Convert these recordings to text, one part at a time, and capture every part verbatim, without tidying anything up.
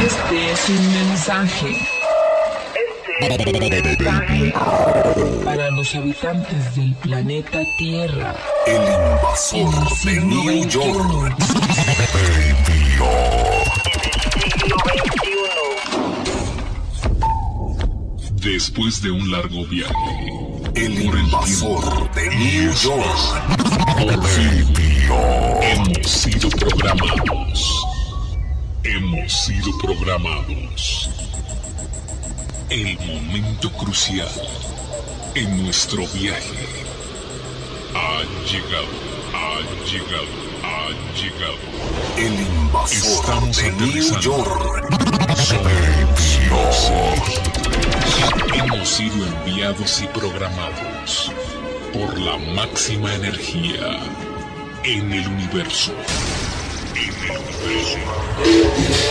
Este es un mensaje. Este es un mensaje para los habitantes del planeta Tierra. El invasor de New York. Después de un largo viaje, El invasor de New York. hemos sido programados. Hemos sido programados. El momento crucial en nuestro viaje ha llegado, ha llegado, ha llegado. El invasor Estamos de New aterrizando. York. Hemos sido enviados y programados por la máxima energía en el universo. En el universo.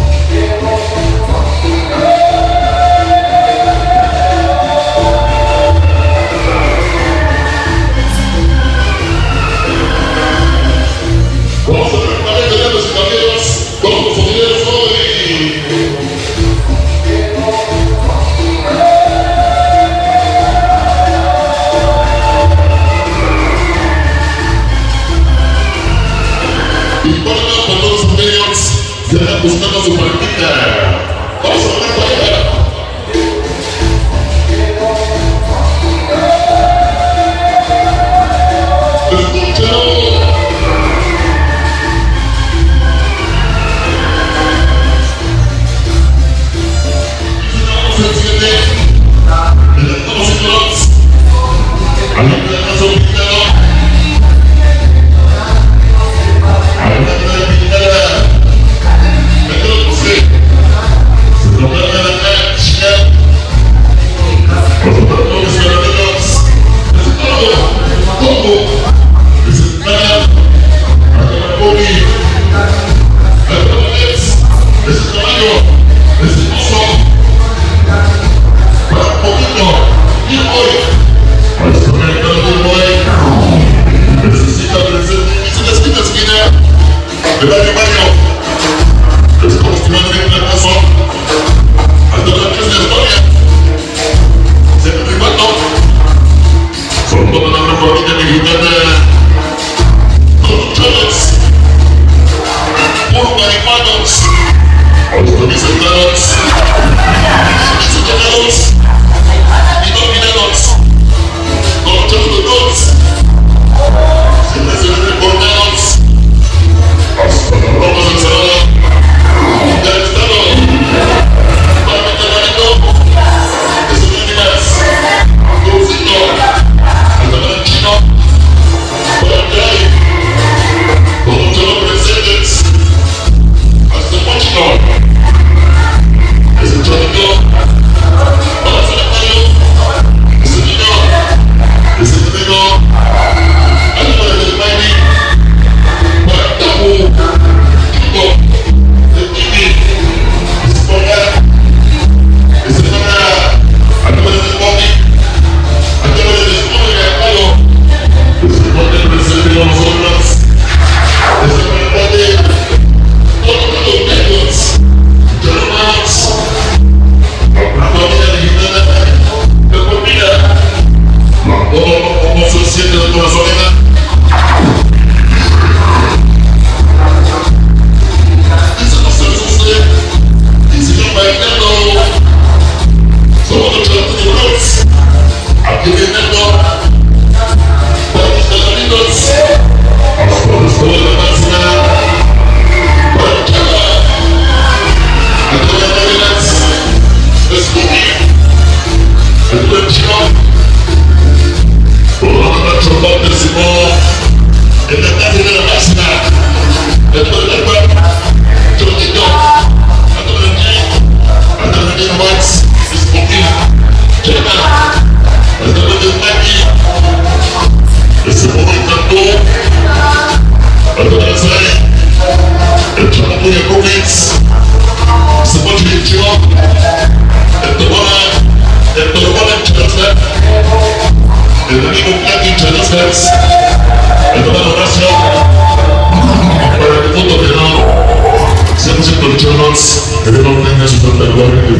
Vamos a tratar de damas y caballeros, vamos a tener hoy. Y para para todos los medios, ya están buscando su partida. Vamos a ver para allá. Escúchalo. Hasta mis hermanos, mis hermanos.